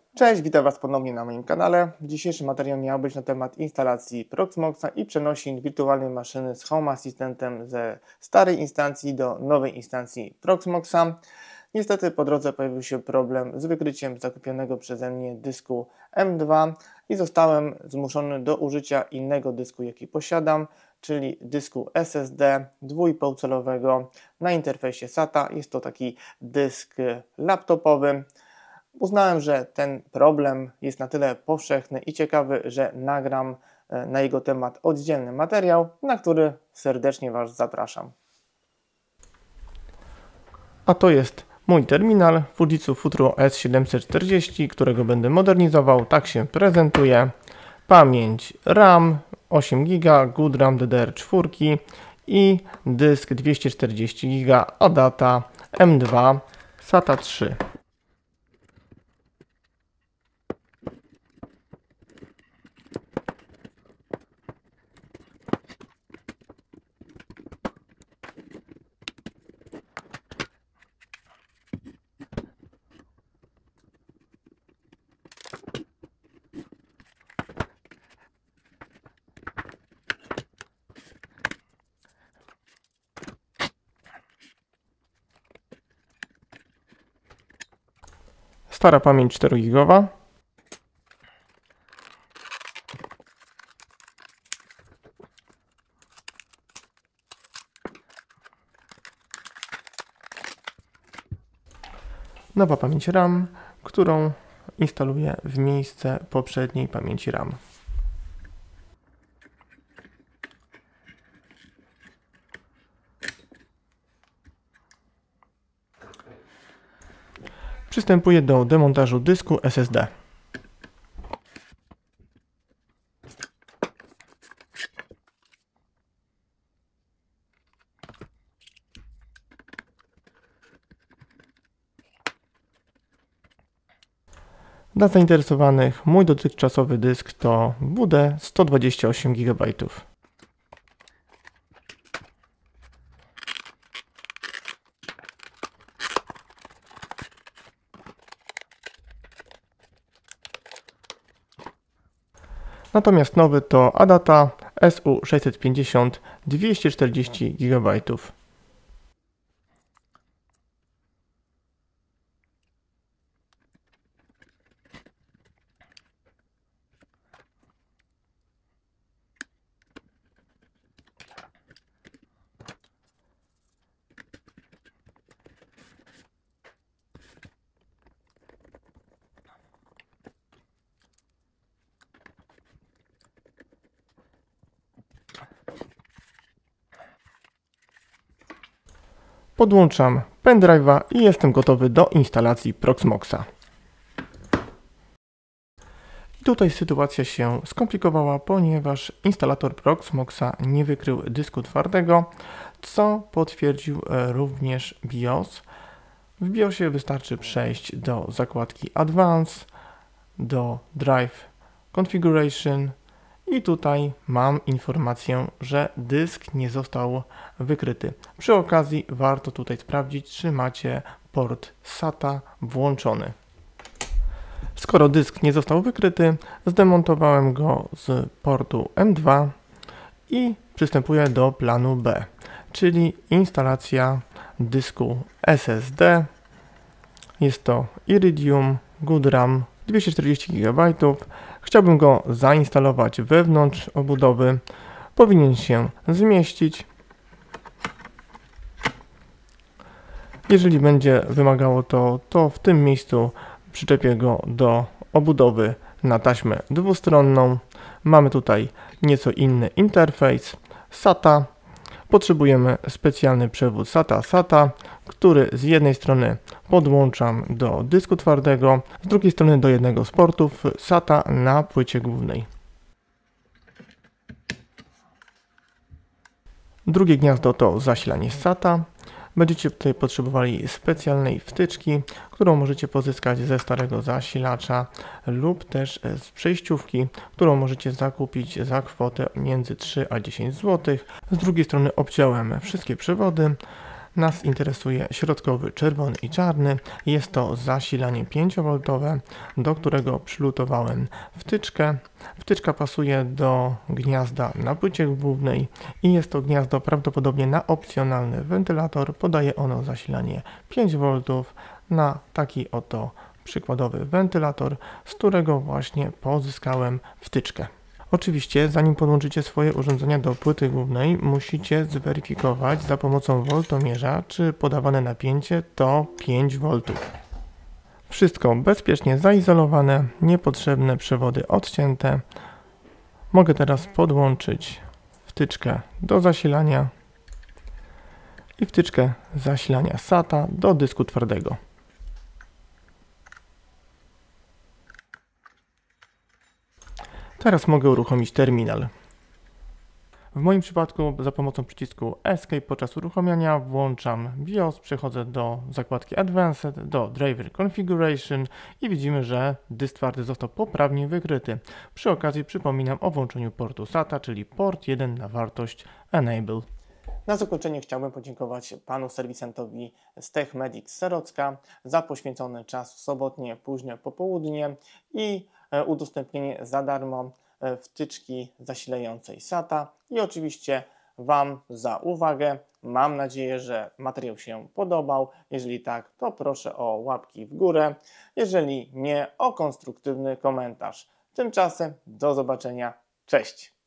Cześć, witam Was ponownie na moim kanale. Dzisiejszy materiał miał być na temat instalacji Proxmoxa i przenosin wirtualnej maszyny z Home Assistentem ze starej instancji do nowej instancji Proxmoxa. Niestety po drodze pojawił się problem z wykryciem zakupionego przeze mnie dysku M2 i zostałem zmuszony do użycia innego dysku, jaki posiadam, czyli dysku SSD 2,5 na interfejsie SATA. Jest to taki dysk laptopowy. Uznałem, że ten problem jest na tyle powszechny i ciekawy, że nagram na jego temat oddzielny materiał, na który serdecznie Was zapraszam. A to jest mój terminal Fujitsu Futuro S740, którego będę modernizował. Tak się prezentuje. Pamięć RAM 8 GB, good RAM DDR4 i dysk 240 GB ADATA M2 SATA 3. Stara pamięć 4 GB. Nowa pamięć RAM, którą instaluję w miejsce poprzedniej pamięci RAM. Przystępuję do demontażu dysku SSD. Dla zainteresowanych mój dotychczasowy dysk to WD 128 GB. Natomiast nowy to ADATA SU650 240 GB. Podłączam pendrive'a i jestem gotowy do instalacji Proxmoxa. I tutaj sytuacja się skomplikowała, ponieważ instalator Proxmoxa nie wykrył dysku twardego, co potwierdził również BIOS. W BIOSie wystarczy przejść do zakładki Advanced, do Drive Configuration i tutaj mam informację, że dysk nie został wykryty. Przy okazji warto tutaj sprawdzić, czy macie port SATA włączony. Skoro dysk nie został wykryty, zdemontowałem go z portu M2 i przystępuję do planu B, czyli instalacja dysku SSD. Jest to Iridium good RAM 240 GB. Chciałbym go zainstalować wewnątrz obudowy. Powinien się zmieścić. Jeżeli będzie wymagało to w tym miejscu przyczepię go do obudowy na taśmę dwustronną. Mamy tutaj nieco inny interfejs SATA. Potrzebujemy specjalny przewód SATA-SATA, który z jednej strony podłączam do dysku twardego, z drugiej strony do jednego z portów SATA na płycie głównej. Drugie gniazdo to zasilanie SATA. Będziecie tutaj potrzebowali specjalnej wtyczki, którą możecie pozyskać ze starego zasilacza lub też z przejściówki, którą możecie zakupić za kwotę między 3 a 10 zł. Z drugiej strony obciąłem wszystkie przewody. Nas interesuje środkowy czerwony i czarny. Jest to zasilanie 5V, do którego przylutowałem wtyczkę. Wtyczka pasuje do gniazda na płycie głównej i jest to gniazdo prawdopodobnie na opcjonalny wentylator. Podaje ono zasilanie 5V na taki oto przykładowy wentylator, z którego właśnie pozyskałem wtyczkę. Oczywiście, zanim podłączycie swoje urządzenia do płyty głównej, musicie zweryfikować za pomocą woltomierza, czy podawane napięcie to 5V. Wszystko bezpiecznie zaizolowane, niepotrzebne przewody odcięte. Mogę teraz podłączyć wtyczkę do zasilania i wtyczkę zasilania SATA do dysku twardego. Teraz mogę uruchomić terminal. W moim przypadku za pomocą przycisku Escape podczas uruchamiania włączam BIOS, przechodzę do zakładki Advanced, do Driver Configuration i widzimy, że dysk twardy został poprawnie wykryty. Przy okazji przypominam o włączeniu portu SATA, czyli port 1 na wartość Enable. Na zakończenie chciałbym podziękować panu serwisantowi z TechMedic Serocka za poświęcony czas w sobotnie późne popołudnie i udostępnienie za darmo wtyczki zasilającej SATA i oczywiście Wam za uwagę. Mam nadzieję, że materiał się podobał. Jeżeli tak, to proszę o łapki w górę. Jeżeli nie, o konstruktywny komentarz. Tymczasem do zobaczenia. Cześć!